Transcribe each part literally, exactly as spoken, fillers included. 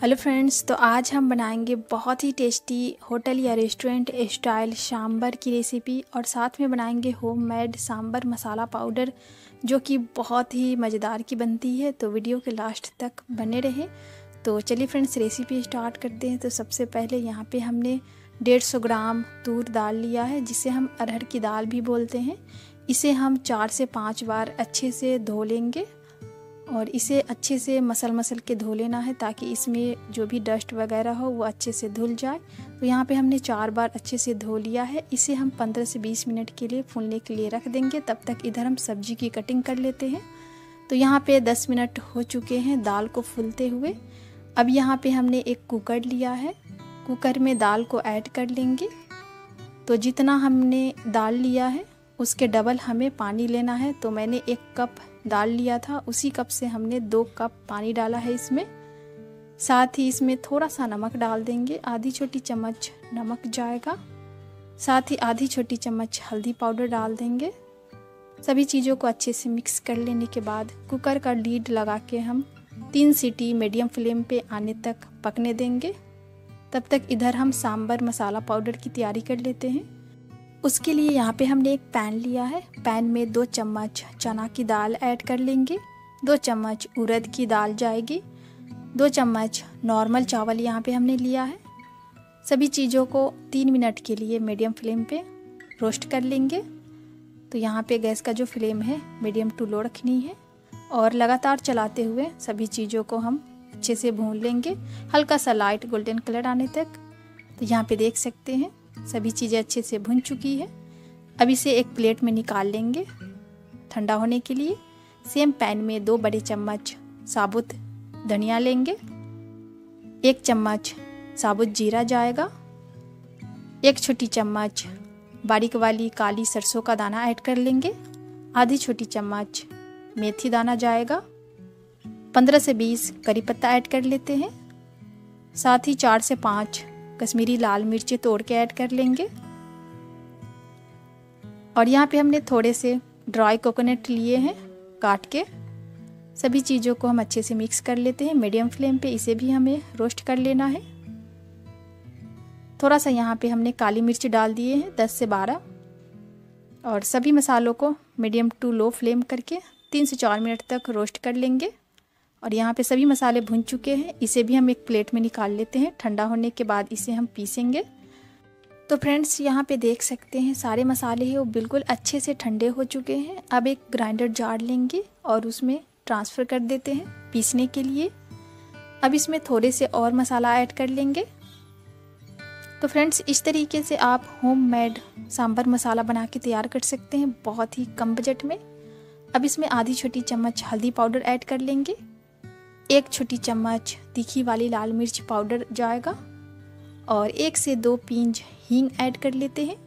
Hello friends, तो आज हम बनाएंगे बहुत ही टेस्टी होटल या रेस्टोरेंट स्टाइल सांभर की रेसिपी और साथ में बनाएंगे होममेड सांभर मसाला पाउडर जो कि बहुत ही मज़ेदार की बनती है। तो वीडियो के लास्ट तक बने रहें। तो चलिए फ्रेंड्स, रेसिपी स्टार्ट करते हैं। तो सबसे पहले यहाँ पे हमने डेढ़ सौ ग्राम तूर दाल लिया है, जिसे हम अरहर की दाल भी बोलते हैं। इसे हम चार से पाँच बार अच्छे से धो लेंगे और इसे अच्छे से मसल मसल के धो लेना है ताकि इसमें जो भी डस्ट वगैरह हो वो अच्छे से धुल जाए। तो यहाँ पे हमने चार बार अच्छे से धो लिया है। इसे हम पंद्रह से बीस मिनट के लिए फूलने के लिए रख देंगे। तब तक इधर हम सब्जी की कटिंग कर लेते हैं। तो यहाँ पे दस मिनट हो चुके हैं दाल को फूलते हुए। अब यहाँ पे हमने एक कुकर लिया है, कुकर में दाल को ऐड कर लेंगे। तो जितना हमने दाल लिया है उसके डबल हमें पानी लेना है। तो मैंने एक कप दाल लिया था, उसी कप से हमने दो कप पानी डाला है इसमें। साथ ही इसमें थोड़ा सा नमक डाल देंगे, आधी छोटी चम्मच नमक जाएगा। साथ ही आधी छोटी चम्मच हल्दी पाउडर डाल देंगे। सभी चीज़ों को अच्छे से मिक्स कर लेने के बाद कुकर का लीड लगा के हम तीन सीटी मीडियम फ्लेम पे आने तक पकने देंगे। तब तक इधर हम सांभर मसाला पाउडर की तैयारी कर लेते हैं। उसके लिए यहाँ पे हमने एक पैन लिया है। पैन में दो चम्मच चना की दाल ऐड कर लेंगे, दो चम्मच उड़द की दाल जाएगी, दो चम्मच नॉर्मल चावल यहाँ पे हमने लिया है। सभी चीज़ों को तीन मिनट के लिए मीडियम फ्लेम पे रोस्ट कर लेंगे। तो यहाँ पे गैस का जो फ्लेम है मीडियम टू लो रखनी है और लगातार चलाते हुए सभी चीज़ों को हम अच्छे से भून लेंगे, हल्का सा लाइट गोल्डन कलर आने तक। तो यहाँ पे देख सकते हैं सभी चीज़ें अच्छे से भुन चुकी है। अब इसे एक प्लेट में निकाल लेंगे ठंडा होने के लिए। सेम पैन में दो बड़े चम्मच साबुत धनिया लेंगे, एक चम्मच साबुत जीरा जाएगा, एक छोटी चम्मच बारीक वाली काली सरसों का दाना ऐड कर लेंगे, आधी छोटी चम्मच मेथी दाना जाएगा, पंद्रह से बीस करी पत्ता ऐड कर लेते हैं। साथ ही चार से पाँच कश्मीरी लाल मिर्ची तोड़ के ऐड कर लेंगे। और यहाँ पे हमने थोड़े से ड्राई कोकोनट लिए हैं काट के। सभी चीज़ों को हम अच्छे से मिक्स कर लेते हैं मीडियम फ्लेम पे। इसे भी हमें रोस्ट कर लेना है। थोड़ा सा यहाँ पे हमने काली मिर्च डाल दिए हैं दस से बारह। और सभी मसालों को मीडियम टू लो फ्लेम करके तीन से चार मिनट तक रोस्ट कर लेंगे। और यहाँ पे सभी मसाले भुन चुके हैं। इसे भी हम एक प्लेट में निकाल लेते हैं। ठंडा होने के बाद इसे हम पीसेंगे। तो फ्रेंड्स, यहाँ पे देख सकते हैं सारे मसाले हैं वो बिल्कुल अच्छे से ठंडे हो चुके हैं। अब एक ग्राइंडर जार लेंगे और उसमें ट्रांसफ़र कर देते हैं पीसने के लिए। अब इसमें थोड़े से और मसाला ऐड कर लेंगे। तो फ्रेंड्स, इस तरीके से आप होममेड सांभर मसाला बना के तैयार कर सकते हैं बहुत ही कम बजट में। अब इसमें आधी छोटी चम्मच हल्दी पाउडर ऐड कर लेंगे, एक छोटी चम्मच तीखी वाली लाल मिर्च पाउडर जाएगा और एक से दो पींच हींग ऐड कर लेते हैं।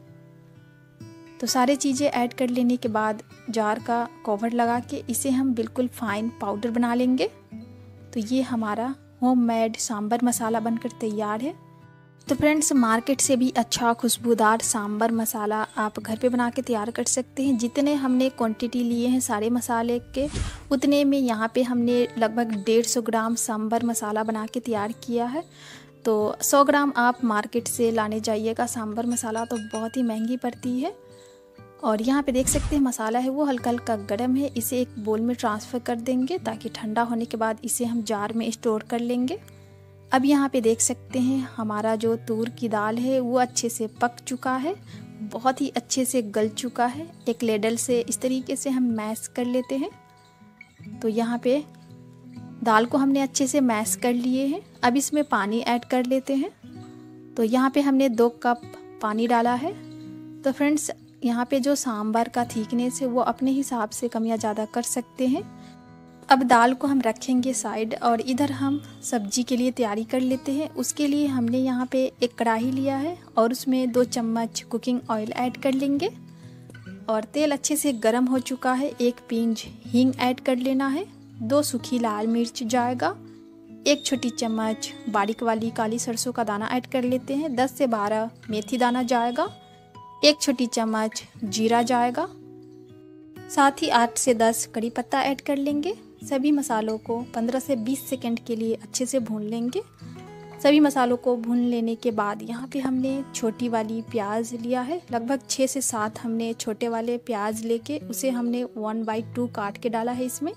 तो सारे चीज़ें ऐड कर लेने के बाद जार का कवर लगा के इसे हम बिल्कुल फाइन पाउडर बना लेंगे। तो ये हमारा होममेड सांभर मसाला बनकर तैयार है। तो फ्रेंड्स, मार्केट से भी अच्छा खुशबूदार सांभर मसाला आप घर पे बना के तैयार कर सकते हैं। जितने हमने क्वांटिटी लिए हैं सारे मसाले के, उतने में यहाँ पे हमने लगभग डेढ़ सौ ग्राम सांभर मसाला बना के तैयार किया है। तो सौ ग्राम आप मार्केट से लाने जाइएगा सांभर मसाला, तो बहुत ही महंगी पड़ती है। और यहाँ पे देख सकते हैं मसाला है वो हल्का हल्का गर्म है। इसे एक बोल में ट्रांसफ़र कर देंगे ताकि ठंडा होने के बाद इसे हम जार में स्टोर कर लेंगे। अब यहाँ पे देख सकते हैं हमारा जो तूर की दाल है वो अच्छे से पक चुका है, बहुत ही अच्छे से गल चुका है। एक लेडल से इस तरीके से हम मैश कर लेते हैं। तो यहाँ पे दाल को हमने अच्छे से मैश कर लिए हैं। अब इसमें पानी ऐड कर लेते हैं। तो यहाँ पे हमने दो कप पानी डाला है। तो फ्रेंड्स, यहाँ पे जो सांभर का थिकनेस है वो अपने हिसाब से कम या ज़्यादा कर सकते हैं। अब दाल को हम रखेंगे साइड और इधर हम सब्जी के लिए तैयारी कर लेते हैं। उसके लिए हमने यहाँ पे एक कढ़ाई लिया है और उसमें दो चम्मच कुकिंग ऑयल ऐड कर लेंगे। और तेल अच्छे से गर्म हो चुका है। एक पिंच हींग ऐड कर लेना है, दो सूखी लाल मिर्च जाएगा, एक छोटी चम्मच बारीक वाली काली सरसों का दाना ऐड कर लेते हैं, दस से बारह मेथी दाना जाएगा, एक छोटी चम्मच जीरा जाएगा, साथ ही आठ से दस करी पत्ता ऐड कर लेंगे। सभी मसालों को पंद्रह से बीस सेकंड के लिए अच्छे से भून लेंगे। सभी मसालों को भून लेने के बाद यहाँ पे हमने छोटी वाली प्याज लिया है, लगभग छः से सात हमने छोटे वाले प्याज लेके उसे हमने वन बाई टू काट के डाला है इसमें।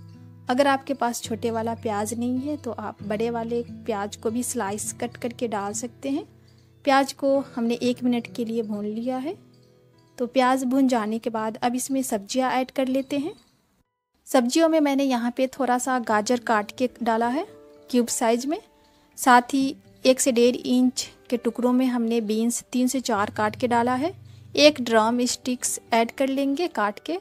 अगर आपके पास छोटे वाला प्याज नहीं है तो आप बड़े वाले प्याज को भी स्लाइस कट करके डाल सकते हैं। प्याज को हमने एक मिनट के लिए भून लिया है। तो प्याज भून जाने के बाद अब इसमें सब्जियां ऐड कर लेते हैं। सब्जियों में मैंने यहाँ पे थोड़ा सा गाजर काट के डाला है क्यूब साइज में। साथ ही एक से डेढ़ इंच के टुकड़ों में हमने बीन्स तीन से चार काट के डाला है। एक ड्रम स्टिक्स ऐड कर लेंगे काट के।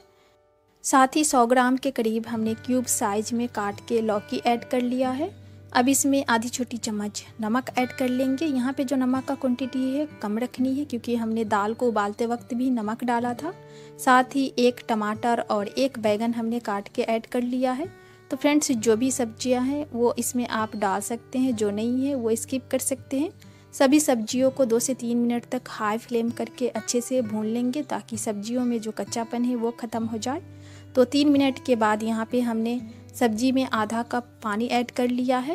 साथ ही सौ ग्राम के करीब हमने क्यूब साइज में काट के लौकी ऐड कर लिया है। अब इसमें आधी छोटी चम्मच नमक ऐड कर लेंगे। यहाँ पे जो नमक का क्वांटिटी है कम रखनी है क्योंकि हमने दाल को उबालते वक्त भी नमक डाला था। साथ ही एक टमाटर और एक बैगन हमने काट के ऐड कर लिया है। तो फ्रेंड्स, जो भी सब्जियां हैं वो इसमें आप डाल सकते हैं, जो नहीं है वो स्किप कर सकते हैं। सभी सब्जियों को दो से तीन मिनट तक हाई फ्लेम करके अच्छे से भून लेंगे ताकि सब्जियों में जो कच्चापन है वो ख़त्म हो जाए। तो तीन मिनट के बाद यहाँ पे हमने सब्जी में आधा कप पानी ऐड कर लिया है।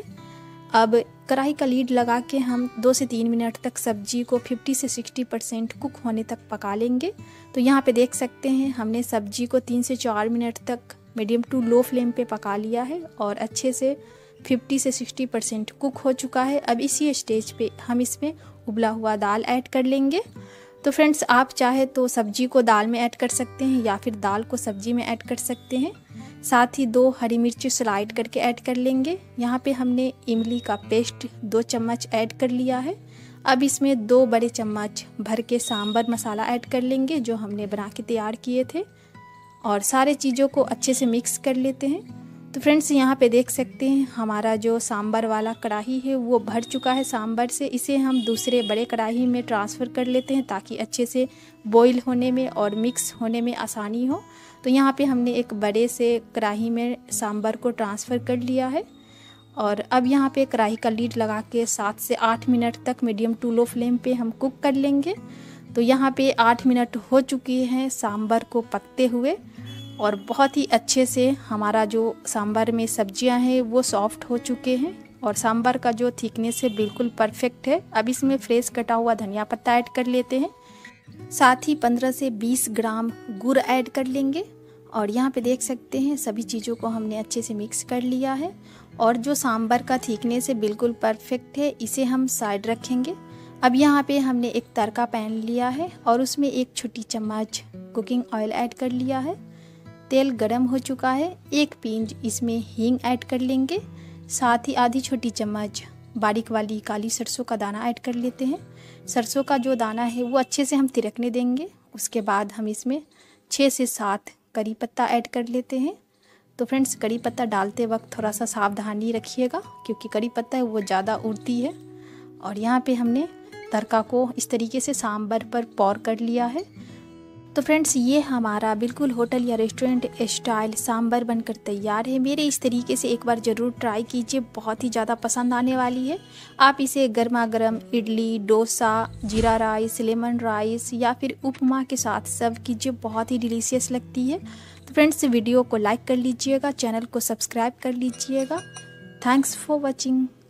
अब कढ़ाई का लीड लगा के हम दो से तीन मिनट तक सब्जी को पचास से साठ परसेंट कुक होने तक पका लेंगे। तो यहाँ पे देख सकते हैं हमने सब्जी को तीन से चार मिनट तक मीडियम टू लो फ्लेम पे पका लिया है और अच्छे से पचास से साठ परसेंट कुक हो चुका है। अब इसी स्टेज पे हम इसमें उबला हुआ दाल ऐड कर लेंगे। तो फ्रेंड्स, आप चाहे तो सब्जी को दाल में ऐड कर सकते हैं या फिर दाल को सब्जी में ऐड कर सकते हैं। साथ ही दो हरी मिर्ची स्लाइड करके ऐड कर लेंगे। यहाँ पे हमने इमली का पेस्ट दो चम्मच ऐड कर लिया है। अब इसमें दो बड़े चम्मच भर के सांभर मसाला ऐड कर लेंगे जो हमने बना के तैयार किए थे और सारे चीज़ों को अच्छे से मिक्स कर लेते हैं। तो फ्रेंड्स, यहाँ पे देख सकते हैं हमारा जो सांभर वाला कढ़ाई है वो भर चुका है सांभर से। इसे हम दूसरे बड़े कढ़ाई में ट्रांसफ़र कर लेते हैं ताकि अच्छे से बॉईल होने में और मिक्स होने में आसानी हो। तो यहाँ पे हमने एक बड़े से कढ़ाई में सांभर को ट्रांसफ़र कर लिया है और अब यहाँ पे कढ़ाई का लीड लगा के सात से आठ मिनट तक मीडियम टू लो फ्लेम पे हम कुक कर लेंगे। तो यहाँ पे आठ मिनट हो चुकी हैं सांभर को पकते हुए और बहुत ही अच्छे से हमारा जो सांभर में सब्जियां हैं वो सॉफ्ट हो चुके हैं और सांभर का जो थिकनेस है बिल्कुल परफेक्ट है। अब इसमें फ्रेश कटा हुआ धनिया पत्ता ऐड कर लेते हैं। साथ ही पंद्रह से बीस ग्राम गुड़ ऐड कर लेंगे और यहाँ पे देख सकते हैं सभी चीज़ों को हमने अच्छे से मिक्स कर लिया है और जो सांभर का थिकनेस है बिल्कुल परफेक्ट है। इसे हम साइड रखेंगे। अब यहाँ पे हमने एक तड़का पैन लिया है और उसमें एक छोटी चम्मच कुकिंग ऑयल ऐड कर लिया है। तेल गरम हो चुका है। एक पिंच इसमें हींग ऐड कर लेंगे। साथ ही आधी छोटी चम्मच बारीक वाली काली सरसों का दाना ऐड कर लेते हैं। सरसों का जो दाना है वो अच्छे से हम तिरकने देंगे। उसके बाद हम इसमें छः से सात करी पत्ता ऐड कर लेते हैं। तो फ्रेंड्स, करी पत्ता डालते वक्त थोड़ा सा सावधानी रखिएगा क्योंकि करी पत्ता है वो ज़्यादा उड़ती है। और यहाँ पे हमने तड़का को इस तरीके से सांभर पर पौर कर लिया है। तो फ्रेंड्स, ये हमारा बिल्कुल होटल या रेस्टोरेंट स्टाइल सांभर बनकर तैयार है। मेरे इस तरीके से एक बार ज़रूर ट्राई कीजिए, बहुत ही ज़्यादा पसंद आने वाली है। आप इसे गर्मा गर्म इडली, डोसा, जीरा राइस, लेमन राइस या फिर उपमा के साथ सर्व कीजिए, बहुत ही डिलीशियस लगती है। तो फ्रेंड्स, वीडियो को लाइक कर लीजिएगा, चैनल को सब्सक्राइब कर लीजिएगा। Thanks for watching.